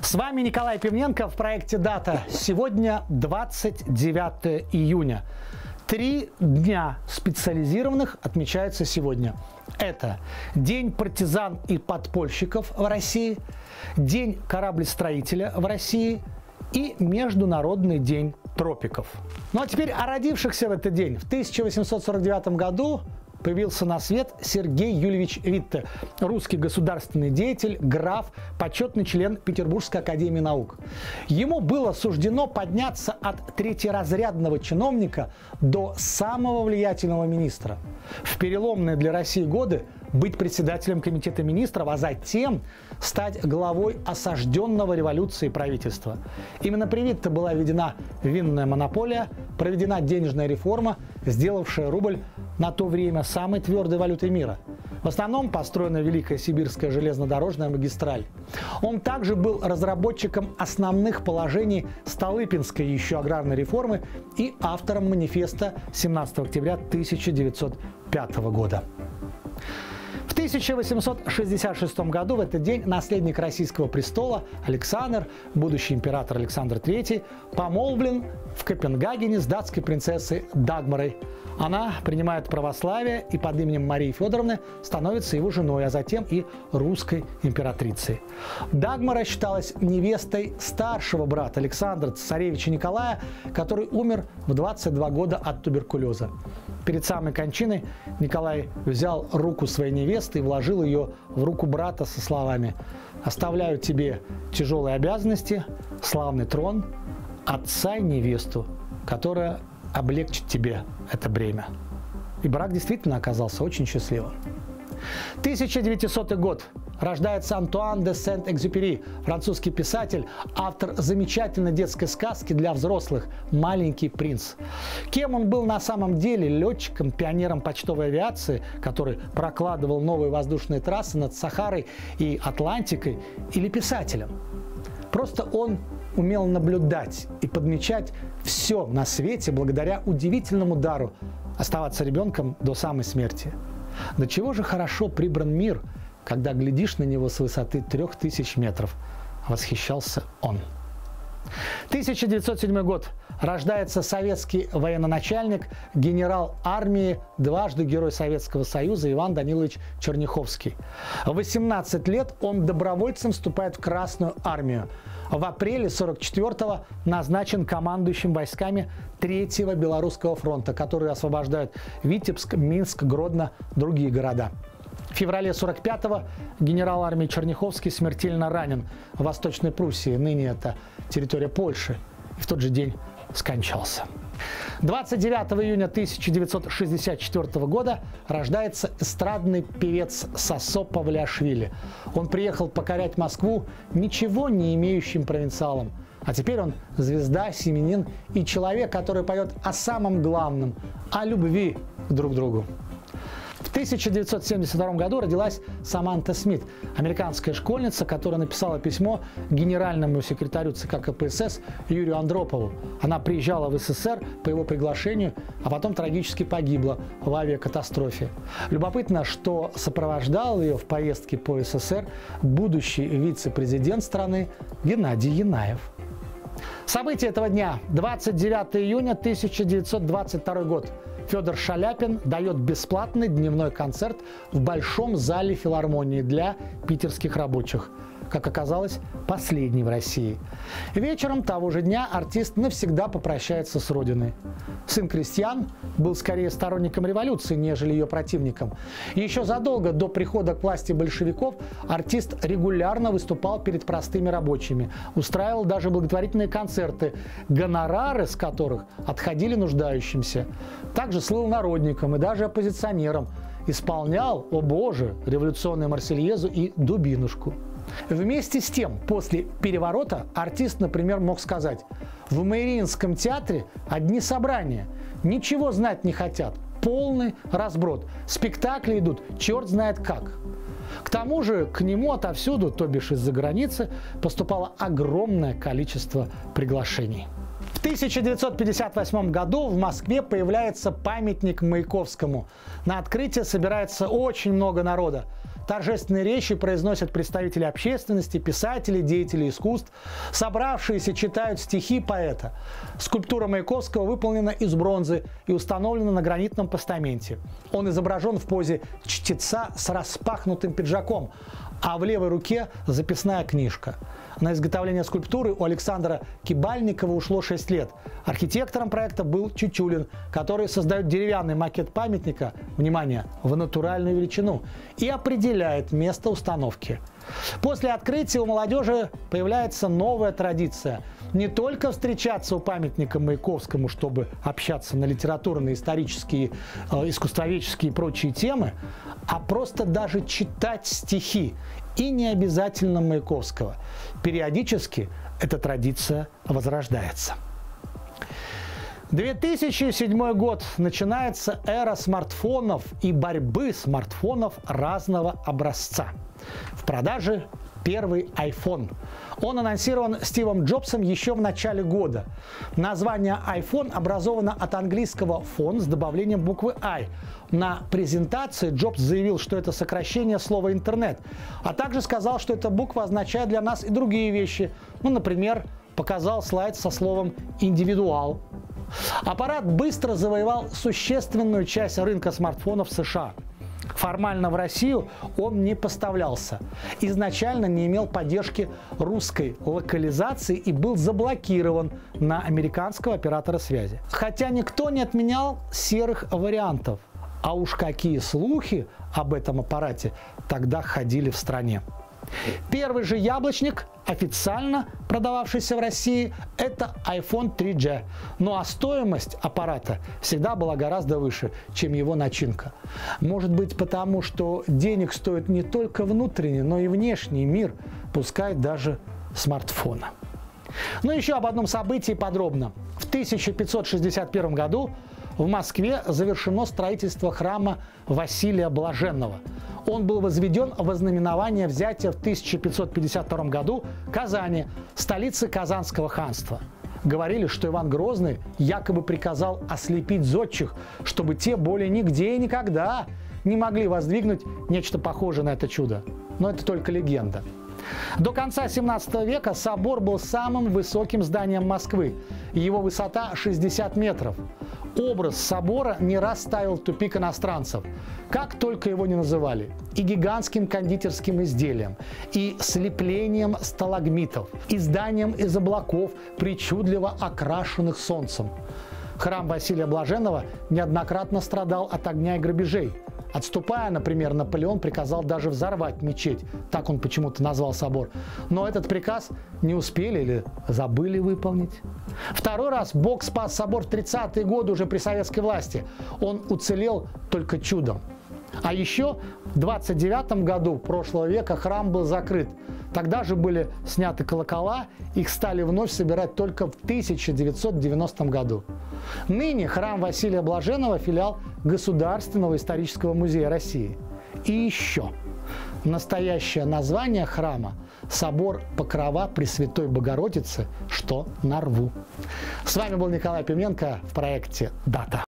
С вами Николай Пивненко в проекте «Дата». Сегодня 29 июня. 3 дня специализированных отмечаются сегодня. Это День партизан и подпольщиков в России, День кораблестроителя в России и Международный день тропиков. Ну а теперь о родившихся в этот день. В 1849 году появился на свет Сергей Юльевич Витте, русский государственный деятель, граф, почетный член Петербургской академии наук. Ему было суждено подняться от третьеразрядного чиновника до самого влиятельного министра. В переломные для России годы быть председателем комитета министров, а затем стать главой осажденного революцией правительства. Именно при Витте была введена винная монополия, проведена денежная реформа, сделавшая рубль на то время самой твердой валютой мира. В основном построена Великая Сибирская железнодорожная магистраль. Он также был разработчиком основных положений Столыпинской еще аграрной реформы и автором манифеста 17 октября 1905 года. В 1866 году в этот день наследник российского престола Александр, будущий император Александр III, помолвлен в Копенгагене с датской принцессой Дагмарой. Она принимает православие и под именем Марии Федоровны становится его женой, а затем и русской императрицей. Дагмара считалась невестой старшего брата Александра, царевича Николая, который умер в 22 года от туберкулеза. Перед самой кончиной Николай взял руку своей невесты и вложил ее в руку брата со словами: «Оставляю тебе тяжелые обязанности, славный трон, отца и невесту, которая облегчит тебе это бремя». И брак действительно оказался очень счастливым. 1900 год. Рождается Антуан де Сент-Экзюпери, французский писатель, автор замечательной детской сказки для взрослых «Маленький принц». Кем он был на самом деле? Летчиком, пионером почтовой авиации, который прокладывал новые воздушные трассы над Сахарой и Атлантикой, или писателем? Просто он умел наблюдать и подмечать все на свете благодаря удивительному дару оставаться ребенком до самой смерти. До чего же хорошо прибран мир, когда глядишь на него с высоты 3000 метров, восхищался он. 1907 год. Рождается советский военачальник, генерал армии, дважды Герой Советского Союза Иван Данилович Черняховский. В 18 лет он добровольцем вступает в Красную армию. В апреле 1944-го назначен командующим войсками Третьего Белорусского фронта, который освобождает Витебск, Минск, Гродно, другие города. В феврале 1945-го генерал армии Черняховский смертельно ранен в Восточной Пруссии, ныне это территория Польши, и в тот же день скончался. 29 июня 1964 года рождается эстрадный певец Сосо Павлиашвили. Он приехал покорять Москву ничего не имеющим провинциалом. А теперь он звезда, семьянин и человек, который поет о самом главном – о любви друг к другу. В 1972 году родилась Саманта Смит, американская школьница, которая написала письмо генеральному секретарю ЦК КПСС Юрию Андропову. Она приезжала в СССР по его приглашению, а потом трагически погибла в авиакатастрофе. Любопытно, что сопровождал ее в поездке по СССР будущий вице-президент страны Геннадий Янаев. События этого дня. 29 июня 1922 год. Федор Шаляпин дает бесплатный дневной концерт в Большом зале филармонии для питерских рабочих. Как оказалось, последний в России. Вечером того же дня артист навсегда попрощается с родиной. Сын крестьян был скорее сторонником революции, нежели ее противником. Еще задолго до прихода к власти большевиков артист регулярно выступал перед простыми рабочими, устраивал даже благотворительные концерты, гонорары с которых отходили нуждающимся. Также слыл народником и даже оппозиционером. Исполнял, о боже, революционную Марсельезу и Дубинушку. Вместе с тем, после переворота артист, например, мог сказать: «В Мариинском театре одни собрания, ничего знать не хотят, полный разброд, спектакли идут черт знает как». К тому же к нему отовсюду, то бишь из-за границы, поступало огромное количество приглашений. В 1958 году в Москве появляется памятник Маяковскому. На открытие собирается очень много народа. торжественные речи произносят представители общественности, писатели, деятели искусств. Собравшиеся читают стихи поэта. Скульптура Маяковского выполнена из бронзы и установлена на гранитном постаменте. Он изображен в позе чтеца с распахнутым пиджаком, а в левой руке записная книжка. На изготовление скульптуры у Александра Кибальникова ушло 6 лет. Архитектором проекта был Чучулин, который создает деревянный макет памятника, внимание, в натуральную величину и определяет место установки. После открытия у молодежи появляется новая традиция. Не только встречаться у памятника Маяковскому, чтобы общаться на литературные, исторические, искусствоведческие и прочие темы, а просто даже читать стихи. И не обязательно Маяковского. Периодически эта традиция возрождается. 2007 год. Начинается эра смартфонов и борьбы смартфонов разного образца. В продаже первый iPhone. Он анонсирован Стивом Джобсом еще в начале года. Название iPhone образовано от английского «фон» с добавлением буквы «i». На презентации Джобс заявил, что это сокращение слова «интернет», а также сказал, что эта буква означает для нас и другие вещи. Ну, например, показал слайд со словом «индивидуал». Аппарат быстро завоевал существенную часть рынка смартфонов в США. Формально в Россию он не поставлялся. Изначально не имел поддержки русской локализации и был заблокирован на американского оператора связи. Хотя никто не отменял серых вариантов. А уж какие слухи об этом аппарате тогда ходили в стране. Первый же яблочник, официально продававшийся в России, это iPhone 3G. Ну а стоимость аппарата всегда была гораздо выше, чем его начинка. Может быть потому, что денег стоит не только внутренний, но и внешний мир, пускай даже смартфона. Но еще об одном событии подробно. В 1561 году в Москве завершено строительство храма Василия Блаженного. Он был возведен во знаменование взятия в 1552 году Казани, столицы Казанского ханства. Говорили, что Иван Грозный якобы приказал ослепить зодчих, чтобы те более нигде и никогда не могли воздвигнуть нечто похожее на это чудо. Но это только легенда. До конца 17 века собор был самым высоким зданием Москвы. Его высота 60 метров. Образ собора не раз ставил в тупик иностранцев. Как только его не называли. И гигантским кондитерским изделием, и слеплением сталагмитов, и зданием из облаков, причудливо окрашенных солнцем. Храм Василия Блаженного неоднократно страдал от огня и грабежей. Отступая, например, Наполеон приказал даже взорвать мечеть, так он почему-то назвал собор. Но этот приказ не успели или забыли выполнить. Второй раз Бог спас собор в 30-е годы уже при советской власти. Он уцелел только чудом. А еще в 29 году прошлого века храм был закрыт. Тогда же были сняты колокола, их стали вновь собирать только в 1990 году. Ныне храм Василия Блаженного – филиал Государственного исторического музея России. И еще. Настоящее название храма – собор Покрова Пресвятой Богородицы, что на Рву. С вами был Николай Пименко в проекте «Дата».